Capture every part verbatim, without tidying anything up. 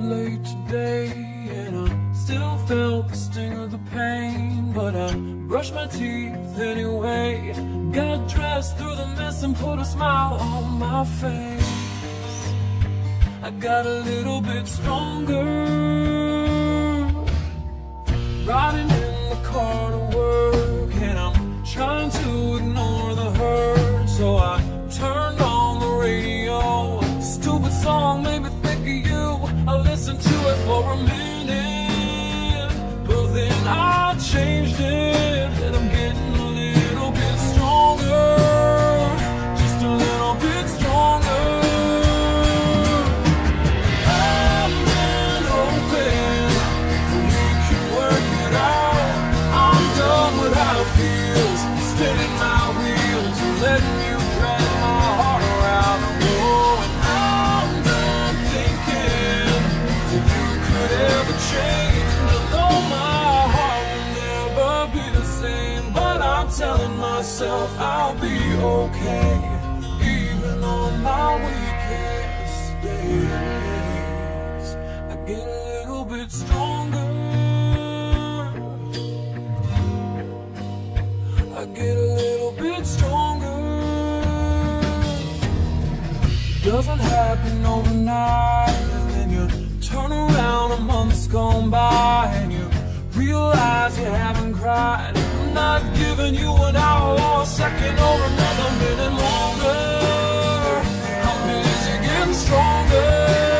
late today, and I still felt the sting of the pain, but I brushed my teeth anyway. Got dressed through the mess and put a smile on my face. I got a little bit stronger, riding in the car to work, and I'm trying to ignore the hurt. So I turned on the radio, stupid song made me think of you. I listened to it for a minute, but then I changed it, and I'm getting a little bit stronger, just a little bit stronger. I've been hoping that we can work it out. I'm done with how it feels, spinning my wheels and letting you drag my heart around. Oh, and I'm done thinking that you could ever change. I know my heart will never be the same, but I'm telling myself I'll be okay, even on my weakest days. I get a little bit stronger, I get a little bit stronger. It doesn't happen overnight, and then you turn around a month's gone by, and you realize you haven't cried. I'm not giving you an hour or a second or another minute longer. I'm busy getting stronger.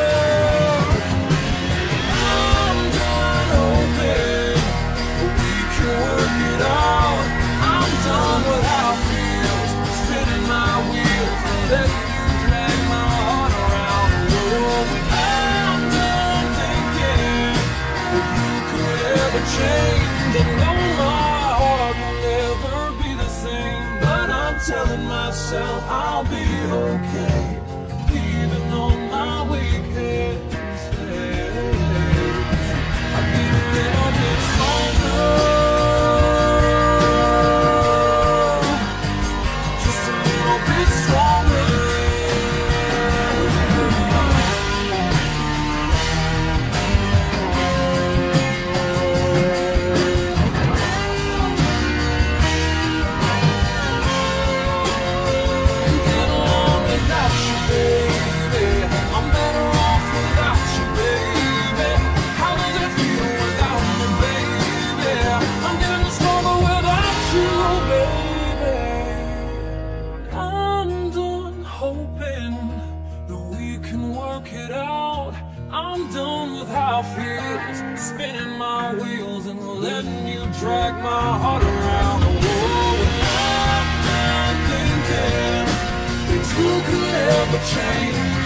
I'm done hoping that we can work it out. I'm done with how it feels, spinning my wheels and letting you drag my heart around. Oh, I'm done thinking that you could ever change. I know my heart will never be the same, but I'm telling myself I'll be okay, even on my weakest days. I get a little bit stronger, just a little bit stronger. Get along without you, baby. I'm better off without you, baby. How does it feel without me, baby? I'm getting stronger without you, baby. I'm done hoping that we can work it out. I'm done with how it feels, spinning my wheels and letting you drag my heart around. Oh, and I'm done thinking that you could ever change.